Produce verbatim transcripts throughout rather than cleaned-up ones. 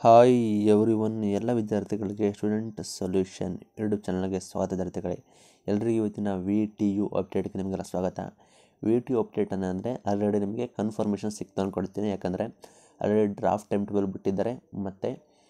Hi every one ಎಲ್ಲ ವಿದ್ಯಾರ್ಥಿಗಳಿಗೆ student solution YouTube ಚಾನಲ್ಗೆ ಸ್ವಾಗತ ವಿದ್ಯಾರ್ಥಿಗಳೇ. ಎಲ್ಲರಿಗೂ ಇವತ್ತಿನ ವಿ ಟಿ ಯು ಅಪ್ಡೇಟ್ಗೆ ನಿಮಗೆಲ್ಲ ಸ್ವಾಗತ. ವಿ ಟಿ ಯು ಅಪ್ಡೇಟ್ ಅಂದರೆ ಆಲ್ರೆಡಿ ನಿಮಗೆ ಕನ್ಫರ್ಮೇಷನ್ ಸಿಕ್ತು ಅಂದ್ಕೊಡ್ತೀನಿ. ಯಾಕಂದರೆ ಆಲ್ರೆಡಿ ಡ್ರಾಫ್ಟ್ ಟೈಮ್ ಟೇಬಲ್ ಬಿಟ್ಟಿದ್ದಾರೆ, ಮತ್ತು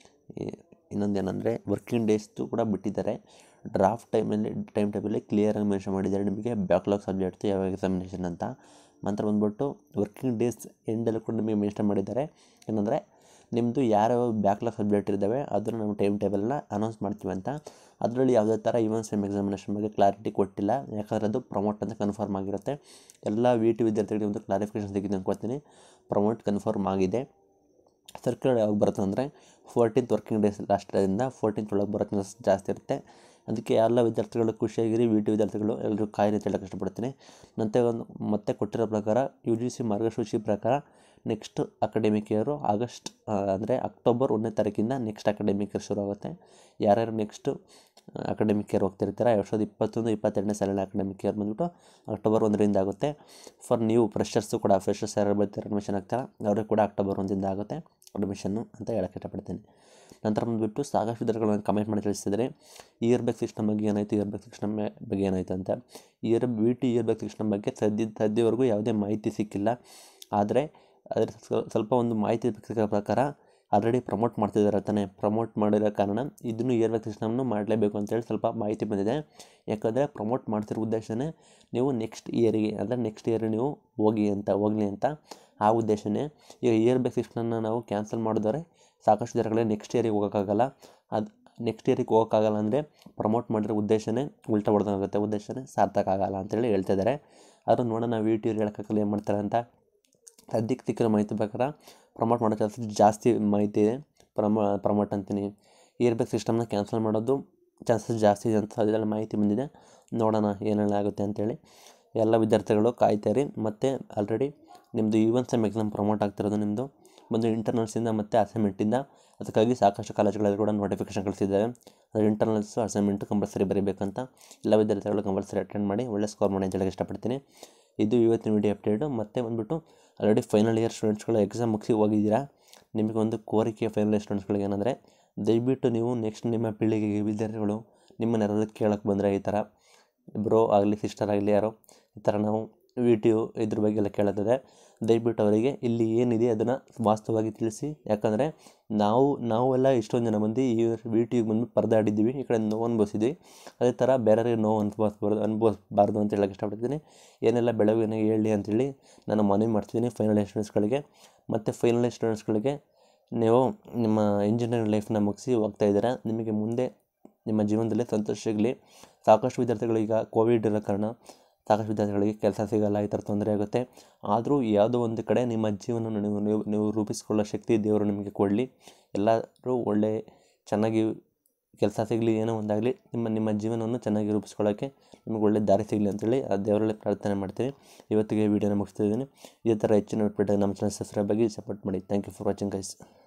ಇನ್ನೊಂದೇನೆಂದರೆ ವರ್ಕಿಂಗ್ ಡೇಸ್ದು ಕೂಡ ಬಿಟ್ಟಿದ್ದಾರೆ. ಡ್ರಾಫ್ಟ್ ಟೈಮಲ್ಲಿ ಟೈಮ್ ಟೇಬಲ್ಲಿ ಕ್ಲಿಯರಾಗಿ ಮೆನ್ಷನ್ ಮಾಡಿದ್ದಾರೆ ನಿಮಗೆ ಬ್ಯಾಕ್ಲಾಗ್ ಸಬ್ಜೆಕ್ಟ್ದು ಯಾವ ಎಕ್ಸಾಮಿನೇಷನ್ ಅಂತ. ನಂತರ ಬಂದ್ಬಿಟ್ಟು ವರ್ಕಿಂಗ್ ಡೇಸ್ ಎಂಡಲ್ಲಿ ಕೂಡ ನಿಮಗೆ ಮೆನ್ಷನ್ ಮಾಡಿದ್ದಾರೆ. ಏನಂದರೆ ನಿಮ್ಮದು ಯಾವ್ಯಾವ ಬ್ಯಾಕ್ಲಾಗ್ ಸಬ್ಜೆಕ್ಟ್ ಇದ್ದಾವೆ ಅದನ್ನು ನಾವು ಟೈಮ್ ಟೇಬಲ್ನ ಅನೌನ್ಸ್ ಮಾಡ್ತೀವಿ ಅಂತ. ಅದರಲ್ಲಿ ಯಾವುದೇ ಥರ ಇವನ್ ಸೆಮ್ ಎಕ್ಸಾಮಿನೇಷನ್ ಬಗ್ಗೆ ಕ್ಲಾರಿಟಿ ಕೊಟ್ಟಿಲ್ಲ, ಯಾಕಂದರೆ ಅದು ಪ್ರಮೋಟ್ ಅಂತ ಕನ್ಫರ್ಮ್ ಆಗಿರುತ್ತೆ. ಎಲ್ಲ ವಿ ಟಿ ವಿದ್ಯಾರ್ಥಿಗಳಿಗೆ ಒಂದು ಕ್ಲಾರಿಫಿಕೇಷನ್ ಸಿಗಿದೆ ಅಂದ್ಕೊಳ್ತೀನಿ. ಪ್ರಮೋಟ್ ಕನ್ಫರ್ಮ್ ಆಗಿದೆ. ಸರ್ಕ್ಯುಲರ್ ಯಾವಾಗ ಬರುತ್ತೆ ಅಂದರೆ ಫೋರ್ಟೀನ್ತ್ ವರ್ಕಿಂಗ್ ಡೇಸ್ ಲಾಸ್ಟಿಂದ ಫೋರ್ಟೀನ್ತ್ ಒಳಗೆ ಬರೋ ಚಾನ್ಸಸ್ ಜಾಸ್ತಿ ಇರುತ್ತೆ. ಅದಕ್ಕೆ ಎಲ್ಲ ವಿದ್ಯಾರ್ಥಿಗಳು ಖುಷಿಯಾಗಿರಿ. ವಿ ಟಿ ವಿದ್ಯಾರ್ಥಿಗಳು ಎಲ್ಲರೂ ಕಾಯಿಲೆ ಅಂತ ಹೇಳೋಕ್ಕೆ ಇಷ್ಟಪಡ್ತೀನಿ. ನಂತರ ಒಂದು ಮತ್ತೆ ಕೊಟ್ಟಿರೋ ಪ್ರಕಾರ ಯು ಜಿ ಸಿ ಮಾರ್ಗಸೂಚಿ ಪ್ರಕಾರ ನೆಕ್ಸ್ಟ್ ಅಕಾಡೆಮಿಕ್ ಇಯರು ಆಗಸ್ಟ್ ಅಂದರೆ ಅಕ್ಟೋಬರ್ ಒಂದನೇ ತಾರೀಕಿಂದ ನೆಕ್ಸ್ಟ್ ಅಕಾಡೆಮಿಕ್ ಇಯರ್ ಶುರು ಆಗುತ್ತೆ. ಯಾರ್ಯಾರು ನೆಕ್ಸ್ಟು ಅಕಾಡೆಮಿಕ್ ಇಯರ್ ಹೋಗ್ತಿರ್ತಾರೆ ಎರಡು ಸಾವಿರದ ಇಪ್ಪತ್ತೊಂದು ಇಪ್ಪತ್ತೆರಡನೇ ಸಾಲಿನ ಅಕಾಡೆಮಿಕ್ ಇಯರ್ ಬಂದುಬಿಟ್ಟು ಅಕ್ಟೋಬರ್ ಒಂದರಿಂದ ಆಗುತ್ತೆ. ಫಾರ್ ನೀವು ಫ್ರೆಷರ್ಸು ಕೂಡ ಫ್ರೆಷರ್ಸ್ ಯಾರು ಬರ್ತಾರೆ ಅಡ್ಮಿಷನ್ ಆಗ್ತಾರೆ ಅವ್ರಿಗೆ ಕೂಡ ಅಕ್ಟೋಬರ್ ಒಂದರಿಂದ ಆಗುತ್ತೆ ಅಡ್ಮಿಷನ್ನು ಅಂತ ಹೇಳೋಕ್ಕೆ ಇಷ್ಟಪಡ್ತೀನಿ. ನಂತರ ಬಂದುಬಿಟ್ಟು ಸಾಕಷ್ಟು ವಿದ್ಯಾರ್ಥಿಗಳನ್ನು ಕಮೆಂಟ್ ಮಾಡಿ ತಿಳಿಸಿದರೆ ಇಯರ್ ಬ್ಯಾಕ್ ಸಿಸ್ಟಮ್ ಬಗ್ಗೆ ಏನಾಯಿತು ಇಯರ್ ಬ್ಯಾಕ್ ಸಿಸ್ಟಮ್ ಬಗ್ಗೆ ಏನಾಯಿತು ಅಂತ. Year V T year back system ಬಗ್ಗೆ ಸದ್ಯ ಸದ್ಯವರೆಗೂ ಯಾವುದೇ ಮಾಹಿತಿ ಸಿಕ್ಕಿಲ್ಲ. ಆದರೆ ಅದರ ಸ್ವಲ್ಪ ಒಂದು ಮಾಹಿತಿ ಸಿಕ್ಕ ಪ್ರಕಾರ ಆಲ್ರೆಡಿ ಪ್ರಮೋಟ್ ಮಾಡ್ತಿದ್ದಾರೆ ತಾನೇ. ಪ್ರಮೋಟ್ ಮಾಡಿರೋ ಕಾರಣ ಇದನ್ನು ಇಯರ್ ಬ್ಯಾಕ್ ಸಿಸ್ಟಮ್ನು ಮಾಡಲೇಬೇಕು ಅಂತೇಳಿ ಸ್ವಲ್ಪ ಮಾಹಿತಿ ಬಂದಿದೆ. ಯಾಕಂದರೆ ಪ್ರಮೋಟ್ ಮಾಡ್ತಿರೋ ಉದ್ದೇಶನೇ ನೀವು ನೆಕ್ಸ್ಟ್ ಇಯರಿಗೆ ಅಂದರೆ ನೆಕ್ಸ್ಟ್ ಇಯರ್ ನೀವು ಹೋಗಿ ಅಂತ ಹೋಗಲಿ ಅಂತ ಆ ಉದ್ದೇಶನೇ. ಈಗ ಇಯರ್ ಬ್ಯಾಕ್ ಸಿಸ್ಟಮ್ನ ನಾವು ಕ್ಯಾನ್ಸಲ್ ಮಾಡಿದರೆ ಸಾಕಷ್ಟು ವಿದ್ಯಾರ್ಥಿಗಳೇ ನೆಕ್ಸ್ಟ್ ಇಯರಿಗೆ ಹೋಗೋಕ್ಕಾಗಲ್ಲ. ಅದು ನೆಕ್ಸ್ಟ್ ಇಯರಿಗೆ ಹೋಗೋಕ್ಕಾಗಲ್ಲ ಅಂದರೆ ಪ್ರಮೋಟ್ ಮಾಡಿರೋ ಉದ್ದೇಶನೇ ಉಲ್ಟಾ ಹೊಡೆದಾಗುತ್ತೆ, ಉದ್ದೇಶನೇ ಸಾರ್ಥಕ ಆಗಲ್ಲ ಅಂತೇಳಿ ಹೇಳ್ತಿದ್ದಾರೆ. ಆದರೂ ನೋಡೋಣ ವಿ ಟಿ ಇಯರ್ ಹೇಳೋಕ್ಕಾಗಲ್ಲ ಏನು ಮಾಡ್ತಾರೆ ಅಂತ. ಸದ್ಯಕ್ಕೆ ಸಿಕ್ಕಿರೋ ಮಾಹಿತಿ ಪ್ರಕಾರ ಪ್ರಮೋಟ್ ಮಾಡೋ ಚಾನ್ಸಸ್ ಜಾಸ್ತಿ ಮಾಹಿತಿ ಇದೆ. ಪ್ರಮೋ ಪ್ರಮೋಟ್ ಅಂತೀನಿ ಇಯರ್ ಬ್ಯಾಕ್ ಸಿಸ್ಟಮ್ನ ಕ್ಯಾನ್ಸಲ್ ಮಾಡೋದು ಚಾನ್ಸಸ್ ಜಾಸ್ತಿ ಇದೆ ಅಂತ ಅದರಲ್ಲಿ ಮಾಹಿತಿ ಬಂದಿದೆ. ನೋಡೋಣ ಏನೇನಾಗುತ್ತೆ ಅಂತೇಳಿ ಎಲ್ಲ ವಿದ್ಯಾರ್ಥಿಗಳು ಕಾಯ್ತಾಯಿರಿ. ಮತ್ತು ಆಲ್ರೆಡಿ ನಿಮ್ಮದು ಇವನ್ ಸೆಮ್ ಎಕ್ಸಾಮ್ ಪ್ರಮೋಟ್ ಆಗ್ತಿರೋದು ನಿಮ್ಮದು ಬಂದು ಇಂಟರ್ನಲ್ಸಿಂದ ಮತ್ತು ಅಸೈನ್ಮೆಂಟಿಂದ. ಅದಕ್ಕಾಗಿ ಸಾಕಷ್ಟು ಕಾಲೇಜುಗಳಲ್ಲಿ ಕೂಡ ನೋಟಿಫಿಕೇಷನ್ ಕಳಿಸಿದ್ದಾರೆ. ಅದು ಇಂಟರ್ನಲ್ಸು ಅಸೈನ್ಮೆಂಟು ಕಂಪಲ್ಸರಿ ಬರೀಬೇಕಂತ. ಎಲ್ಲ ವಿದ್ಯಾರ್ಥಿಗಳು ಕಂಪಲ್ಸರಿ ಅಟೆಂಡ್ ಮಾಡಿ ಒಳ್ಳೆ ಸ್ಕೋರ್ ಮಾಡಿ ಅಂತ ಹೇಳಕ್ಕೆ ಇಷ್ಟಪಡ್ತೀನಿ. ಇದು ಇವತ್ತಿನ ವಿಡಿಯೋ ಅಪ್ಡೇಟು. ಮತ್ತು ಬಂದುಬಿಟ್ಟು ಆಲ್ರೆಡಿ ಫೈನಲ್ ಇಯರ್ ಸ್ಟೂಡೆಂಟ್ಸ್ಗಳು ಎಕ್ಸಾಮ್ ಮುಗಿಸಿ ಹೋಗಿದ್ದೀರಾ. ನಿಮಗೆ ಒಂದು ಕೋರಿಕೆ ಫೈನಲ್ ಇಯರ್ ಸ್ಟೂಡೆಂಟ್ಸ್ಗಳಿಗೆ ಏನಂದರೆ ದಯವಿಟ್ಟು ನೀವು ನೆಕ್ಸ್ಟ್ ನಿಮ್ಮ ಪೀಳಿಗೆಗೆ ವಿದ್ಯಾರ್ಥಿಗಳು ನಿಮ್ಮನ್ನ ಯಾರಾದರೂ ಕೇಳೋಕ್ಕೆ ಬಂದರೆ ಈ ಥರ ಬ್ರೋ ಆಗಲಿ ಸಿಸ್ಟರ್ ಆಗಲಿ ಯಾರೋ ಈ ಥರ ನಾವು ವಿ ಟಿ ಯು ಇದ್ರ ಬಗ್ಗೆ ಎಲ್ಲ ಕೇಳೋದಿದೆ, ದಯವಿಟ್ಟು ಅವರಿಗೆ ಇಲ್ಲಿ ಏನಿದೆ ಅದನ್ನು ವಾಸ್ತವವಾಗಿ ತಿಳಿಸಿ. ಯಾಕಂದರೆ ನಾವು ನಾವೆಲ್ಲ ಇಷ್ಟೊಂದು ಜನ ಮಂದಿ ಈ ವಿ ಟಿ ಯುಗೆ ಬಂದು ಪರದಾಡಿದ್ದೀವಿ, ಈ ಕಡೆ ನೋವು ಅನುಭವಿಸಿದ್ವಿ. ಅದೇ ಥರ ಬೇರೆಯವ್ರಿಗೆ ನೋವು ಅನುಭವಿಸ್ಬಾರ್ದು ಅನುಭವಿಸ್ಬಾರ್ದು ಅಂತ ಹೇಳೋಕ್ಕೆ ಇಷ್ಟಪಡ್ತೀನಿ. ಏನೆಲ್ಲ ಬೆಳವಣಿಗೆ ಹೇಳಿ ಅಂತೇಳಿ ನಾನು ಮನವಿ ಮಾಡ್ತಿದ್ದೀನಿ ಫೈನಲ್ ಇಯರ್ ಸ್ಟೂಡೆಂಟ್ಸ್ಗಳಿಗೆ. ಮತ್ತು ಫೈನಲ್ ಇಯರ್ ಸ್ಟೂಡೆಂಟ್ಸ್ಗಳಿಗೆ ನೀವು ನಿಮ್ಮ ಇಂಜಿನಿಯರಿಂಗ್ ಲೈಫ್ನ ಮುಗಿಸಿ ಹೋಗ್ತಾ ಇದ್ದೀರಾ, ನಿಮಗೆ ಮುಂದೆ ನಿಮ್ಮ ಜೀವನದಲ್ಲಿ ಸಂತೋಷ ಸಿಗಲಿ. ಸಾಕಷ್ಟು ವಿದ್ಯಾರ್ಥಿಗಳು ಈಗ ಕೋವಿಡ್ ಇರೋ ಕಾರಣ ಸಾಕಷ್ಟು ವಿದ್ಯಾರ್ಥಿಗಳಿಗೆ ಕೆಲಸ ಸಿಗೋಲ್ಲ, ಈ ಥರ ತೊಂದರೆ ಆಗುತ್ತೆ. ಆದರೂ ಯಾವುದೋ ಒಂದು ಕಡೆ ನಿಮ್ಮ ಜೀವನ ನೀವು ನೀವು ನೀವು ರೂಪಿಸ್ಕೊಳ್ಳೋ ಶಕ್ತಿ ದೇವರು ನಿಮಗೆ ಕೊಡಲಿ. ಎಲ್ಲರೂ ಒಳ್ಳೆ ಚೆನ್ನಾಗಿ ಕೆಲಸ ಸಿಗಲಿ, ಏನೋ ಒಂದಾಗಲಿ ನಿಮ್ಮ ನಿಮ್ಮ ಜೀವನವನ್ನು ಚೆನ್ನಾಗಿ ರೂಪಿಸ್ಕೊಳ್ಳೋಕ್ಕೆ ನಿಮಗೆ ಒಳ್ಳೆ ದಾರಿ ಸಿಗಲಿ ಅಂತೇಳಿ ಆ ದೇವರಲ್ಲಿ ಪ್ರಾರ್ಥನೆ ಮಾಡ್ತೀವಿ. ಇವತ್ತಿಗೆ ವೀಡಿಯೋನ ಮುಗಿಸ್ತಿದ್ದೀನಿ. ಇದೇ ಥರ ಹೆಚ್ಚಿನ ಅಪ್ಡೇಟ್ ನಮ್ಮ ಚಾನಲ್ ಸಬ್ಸ್ಕ್ರೈಬ್ ಆಗಿ ಸಪೋರ್ಟ್ ಮಾಡಿ. Thank you for watching guys.